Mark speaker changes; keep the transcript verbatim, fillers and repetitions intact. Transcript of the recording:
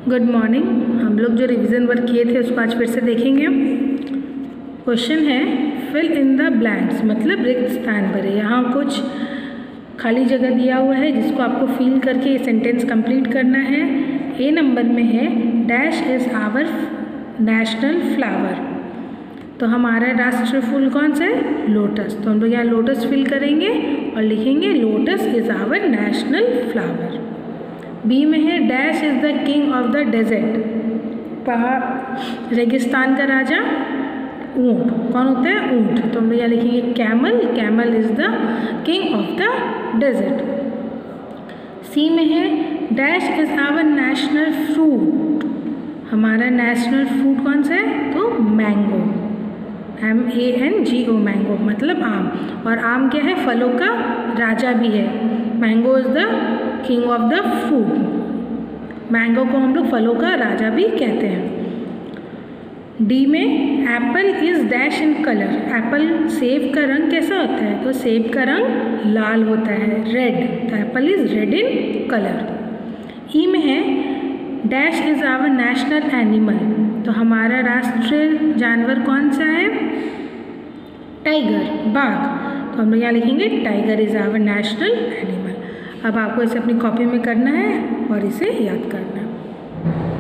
Speaker 1: Good morning. हम लोग जो रिवीजन वर्क किए थे उसको आज फिर से देखेंगे। क्वेश्चन है फिल इन द ब्लैंक्स, मतलब रिक्त स्थान भरे। यहाँ कुछ खाली जगह दिया हुआ है जिसको आपको फिल करके ये सेंटेंस कंप्लीट करना है। ए नंबर में है dash is our national flower, तो हमारा राष्ट्रीय फूल कौन सा है? लोटस। तो हम लोग यहाँ लोटस फिल करेंगे और लिखेंगे lotus is our national flower. B में है dash is the king of the desert, पहाड़ रेगिस्तान का राजा ऊँट। कौन होता है? ऊँट। तो हम लोग यहाँ लिखेंगे camel, camel is the king of the desert. C में है dash is our national fruit, हमारा नेशनल फ्रूट कौन सा है? तो mango, M A N G O, mango मतलब आम। और आम क्या है? फलों का राजा भी है। Mango is the king of the fruit, mango को हम लोग फलों का राजा भी कहते हैं। डी में apple is dash in colour, apple सेब का रंग कैसा होता है? तो सेब का रंग लाल होता है, रेड, तो apple is red in colour. E में है dash is our national animal, तो हमारा राष्ट्रीय जानवर कौन सा है? टाइगर, बाघ। तो हम लोग यहाँ लिखेंगे tiger is our national animal. अब आपको इसे अपनी कॉपी में करना है और इसे याद करना है।